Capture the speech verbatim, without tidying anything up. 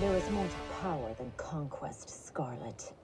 There is more to power than conquest, Scarlet.